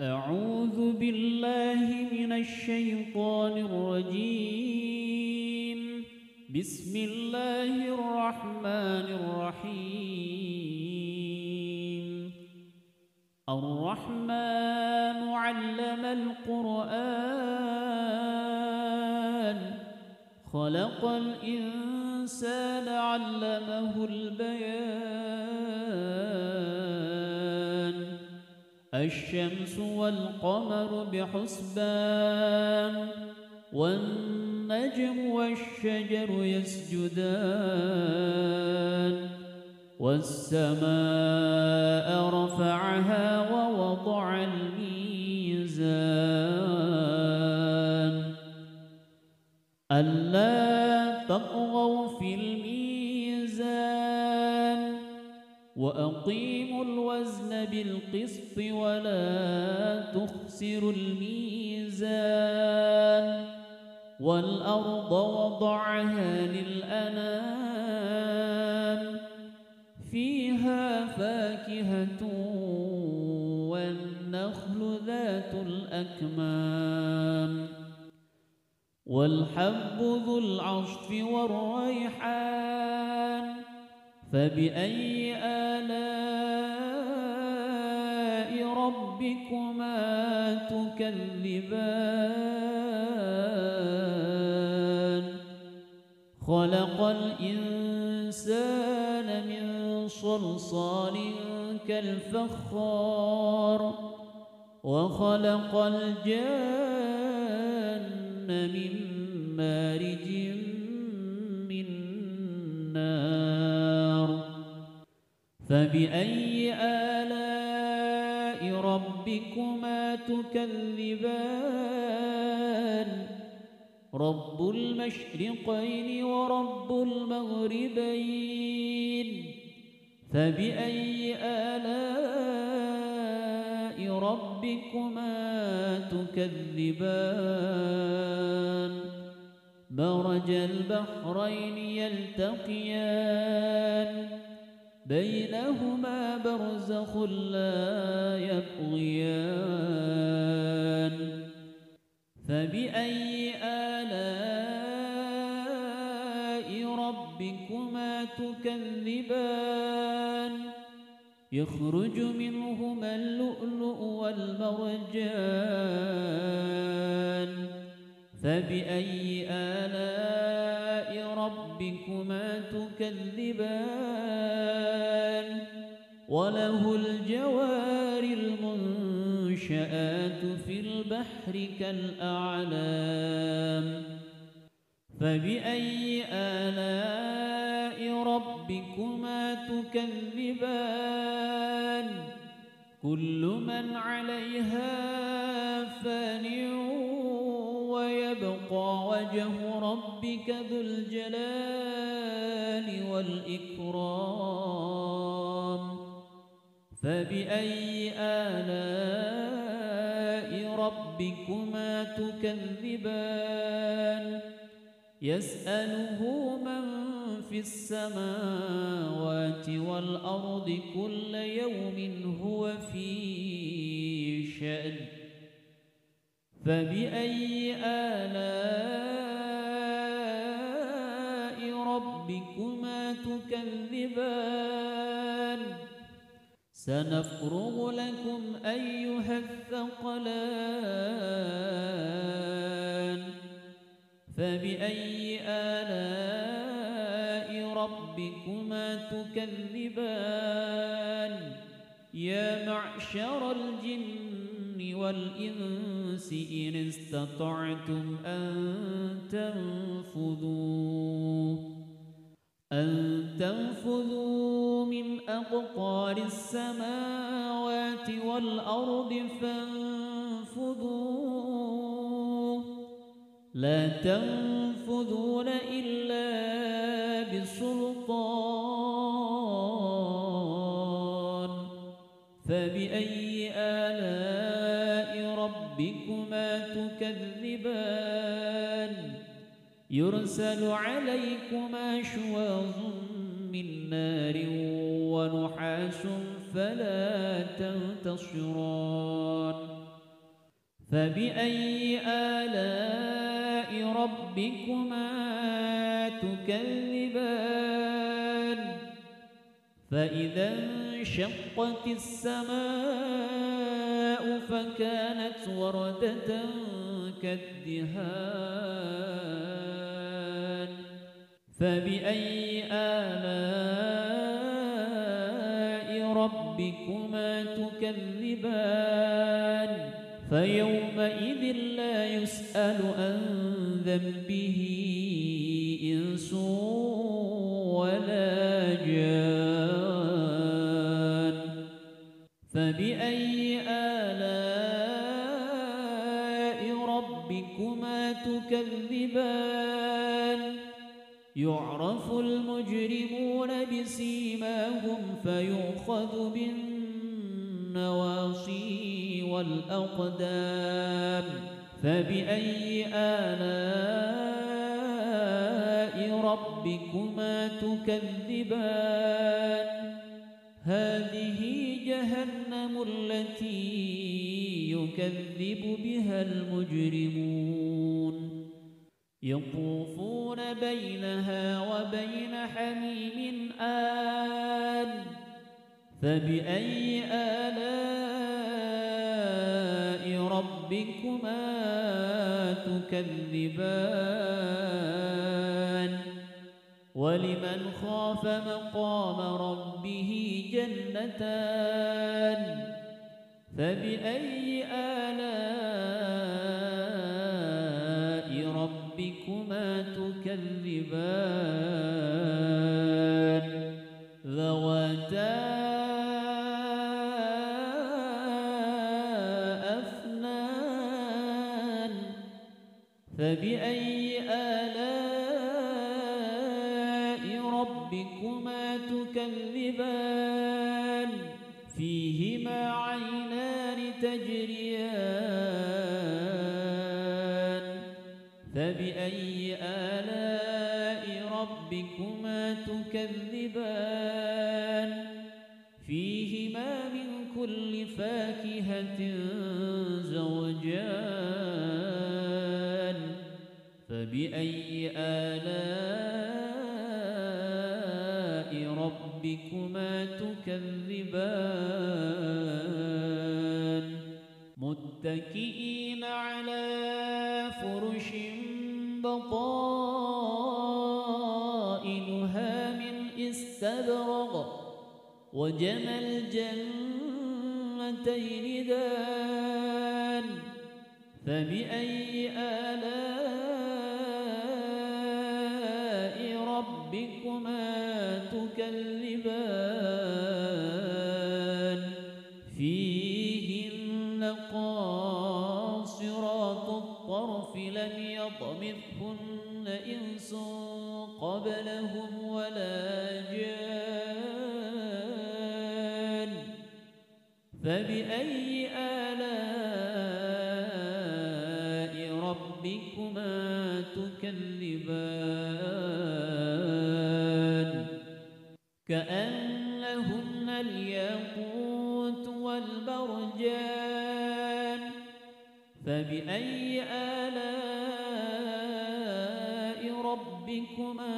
أعوذ بالله من الشيطان الرجيم. بسم الله الرحمن الرحيم. الرحمن علم القرآن، خلق الإنسان علمه البيان. الشمس والقمر بحسبان، والنجم والشجر يسجدان. والسماء رفعها ووضع الميزان ألا تطغوا في الميزان وأقيموا الوزن بالقسط ولا تخسروا الميزان. والأرض وضعها للأنام، فيها فاكهة والنخل ذات الأكمام، والحب ذو العصف والريحان. فبأي آلاء ربكما تكذبان؟ خلق الإنسان من صلصال كالفخار، وخلق الجن من مارج من نار. فبأي آلاء ربكما تكذبان؟ رب المشرقين ورب المغربين. فبأي آلاء ربكما تكذبان؟ مرج البحرين يلتقيان، بينهما برزخ لا يبغيان. فبأي آلاء ربكما تكذبان؟ يخرج منهما اللؤلؤ والمرجان. فبأي آلاء ربكما تكذبان؟ وله الجوار المنشآت في البحر كالأعلام. فبأي آلاء ربكما تكذبان؟ كل من عليها فان ويبقى وجه ربك ذو الجلال والإكرام. فبأي آلاء ربكما تكذبان؟ يسأله من في السماوات والأرض كل يوم هو في شأن. فبأي آلاء ربكما تكذبان؟ سنفرغ لكم أيها الثقلان. فبأي آلاء ربكما تكذبان؟ يا معشر الجن والإنس إن استطعتم أن تنفذوا من أقطار السماوات والأرض فانفذوا، لا تنفذون إلا بسلطان. فبأي آلاء ربكما تكذبان؟ يرسل عليكما شواظ من نار ونحاس فلا تنتصران. فبأي آلاء ربكما تكذبان فإذا انشقت السماء فكانت وردة كالدهان فبأي آلاء ربكما تكذبان فيومئذ لا يسأل عن ذنبه إنس ولا جان فبأي آلاء ربكما تكذبان يعرف المجرمون بسيماهم فيؤخذ بالنواصي والأقدام فبأي آلاء ربكما تكذبان هذه جهنم التي يكذب بها المجرمون يطوفون بينها وبين حميم آن فبأي آلاء ربكما تكذبان ولمن خاف مقام ربه جنتان فبأي آلاء ربكما تكذبان ذواتا أفنان فبأي آلاء ربكما تكذبان فيهما عينان تجريان فبأي آلاء ربكما تكذبان فيهما من كل فاكهة زوجان فبأي آلاء ربكما تكذبان متكئين على فرش بطائنها من استبرق وجنى الجنتين دان فبأي آلاء ربكما تكذبان فيهن قاصرات الطرف لم يطمثهن إنس قبلهم ولا جان فبأي آلاء ربكما تكذبان كأنهن الياقوت والمرجان فبأي آلاء ربكما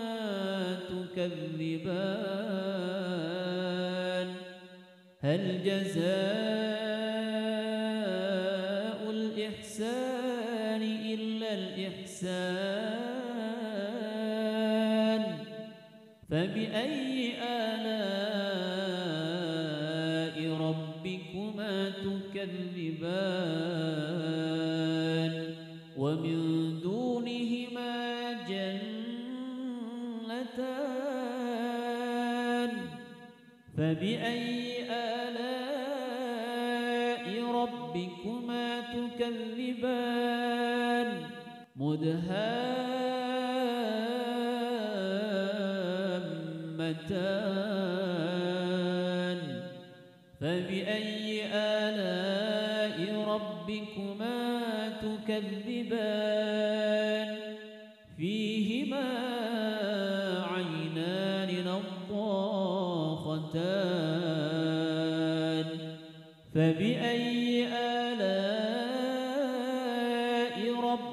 تكذبان هل جزاء الإحسان إلا الإحسان فبأي آلاء ربكما تكذبان ومن دونهما جنتان فبأي آلاء ربكما تكذبان مدهامتان فبأي آلاء ربكما تكذبان فيهما عينان نضاختان فبأي آلاء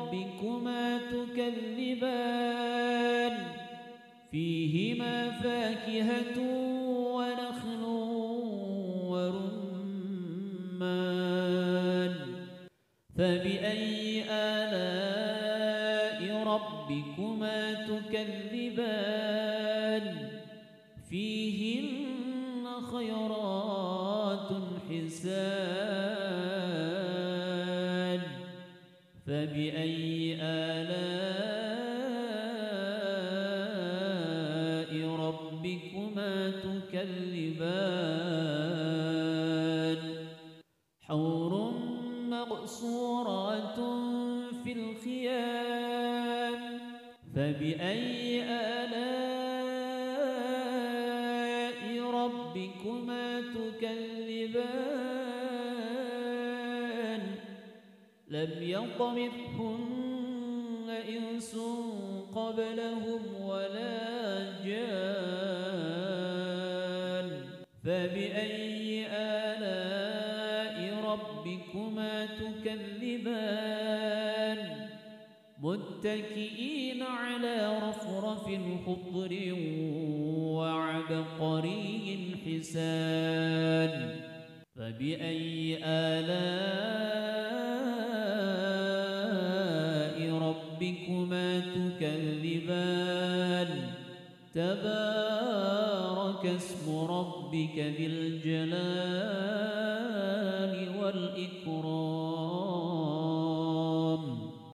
ربكما تكذبان فيهما فاكهة ونخل ورمان فبأي آلاء ربكما تكذبان فيهن خيرات حسان فبأي آلاء ربكما تكذبان حور مقصورات في الخيام فبأي آلاء ربكما تكذبان لم يطمثهن إنس قبلهم ولا جان فبأي آلاء ربكما تكذبان متكئين على رفرف خضر وعبقري حسان فبأي آلاء ربكما تكذبان تبارك اسم ربك ذي الجلال والإكرام